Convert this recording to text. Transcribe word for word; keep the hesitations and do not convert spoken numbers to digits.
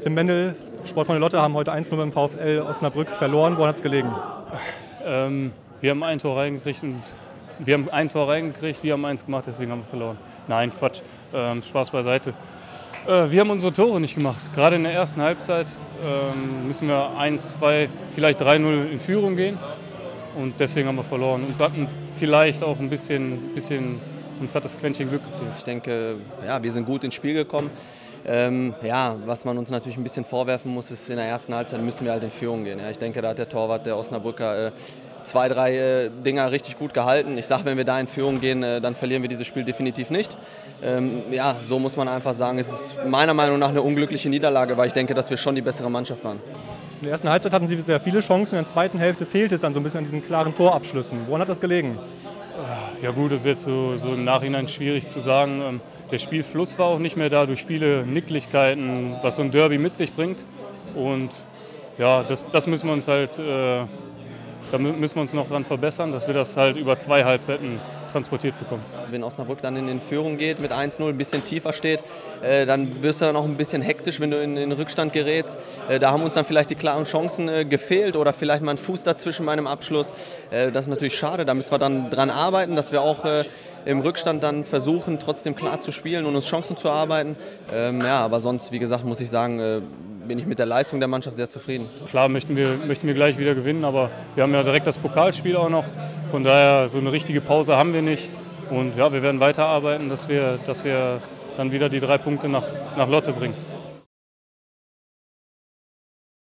Tim Mendel, Sportfreunde Lotte haben heute eins zu null beim VfL Osnabrück verloren. Woran hat es gelegen? Ähm, wir haben ein Tor reingekriegt und wir haben ein Tor reingekriegt, die haben eins gemacht, deswegen haben wir verloren. Nein, Quatsch, ähm, Spaß beiseite. Äh, wir haben unsere Tore nicht gemacht. Gerade in der ersten Halbzeit ähm, müssen wir eins, zwei, vielleicht drei null in Führung gehen und deswegen haben wir verloren. Und wir hatten vielleicht auch ein bisschen, bisschen uns hat das Quäntchen Glück gefehlt. Ich denke, ja, wir sind gut ins Spiel gekommen. Ähm, ja, was man uns natürlich ein bisschen vorwerfen muss, ist, in der ersten Halbzeit müssen wir halt in Führung gehen. Ja, ich denke, da hat der Torwart der Osnabrücker äh, zwei, drei äh, Dinger richtig gut gehalten. Ich sage, wenn wir da in Führung gehen, äh, dann verlieren wir dieses Spiel definitiv nicht. Ähm, ja, so muss man einfach sagen, es ist meiner Meinung nach eine unglückliche Niederlage, weil ich denke, dass wir schon die bessere Mannschaft waren. In der ersten Halbzeit hatten Sie sehr viele Chancen, in der zweiten Hälfte fehlt es dann so ein bisschen an diesen klaren Torabschlüssen. Woran hat das gelegen? Ja gut, das ist jetzt so, so im Nachhinein schwierig zu sagen. Der Spielfluss war auch nicht mehr da durch viele Nicklichkeiten, was so ein Derby mit sich bringt. Und ja, das, das müssen wir uns halt, äh, da müssen wir uns noch dran verbessern, dass wir das halt über zwei Halbzeiten transportiert bekommen. Wenn Osnabrück dann in, in Führung geht mit eins null, ein bisschen tiefer steht, äh, dann wirst du dann auch ein bisschen hektisch, wenn du in den Rückstand gerätst. Äh, da haben uns dann vielleicht die klaren Chancen äh, gefehlt oder vielleicht mal ein Fuß dazwischen bei einem Abschluss. Äh, das ist natürlich schade, da müssen wir dann dran arbeiten, dass wir auch äh, im Rückstand dann versuchen, trotzdem klar zu spielen und uns Chancen zu erarbeiten. Ähm, ja, aber sonst, wie gesagt, muss ich sagen, äh, bin ich mit der Leistung der Mannschaft sehr zufrieden. Klar möchten wir, möchten wir gleich wieder gewinnen, aber wir haben ja direkt das Pokalspiel auch noch. Von daher, so eine richtige Pause haben wir nicht. Und ja, wir werden weiterarbeiten, dass wir, dass wir dann wieder die drei Punkte nach, nach Lotte bringen.